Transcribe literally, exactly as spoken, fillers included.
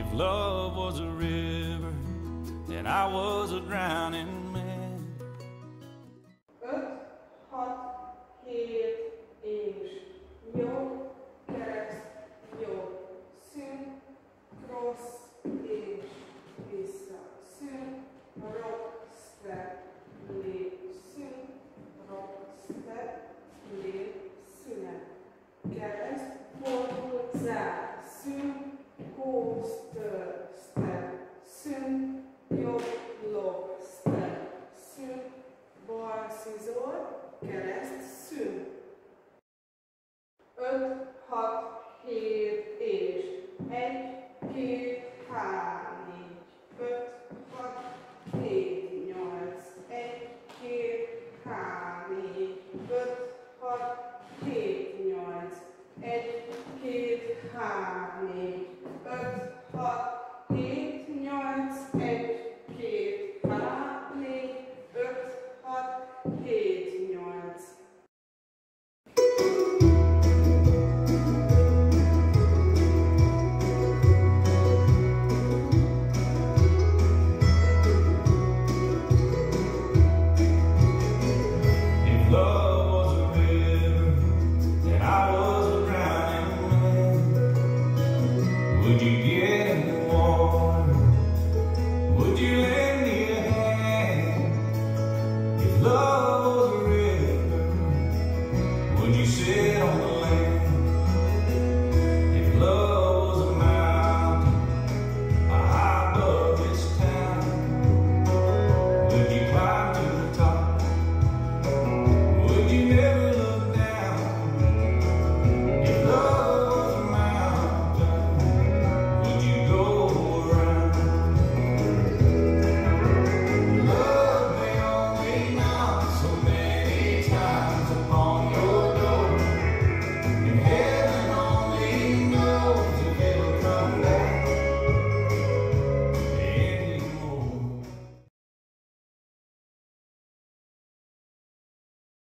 If love was a river, then I was a drowning man. Öt, hat, hét és jobb, kereszt, jobb, szűn, cross és vissza, szűn, rock, step, lép, szűn, rock, step, lép, szünet, kereszt, fordul, zár, szűn, coaster, step, szűn, jobb, lock, step, szűn, bal szizor, kereszt, szűn. Öt, hat, hét és egy, két, három, négy, öt, hat, hét, nyolc, egy, két, három, négy, öt, hat, hét, nyolc, egy, két, három,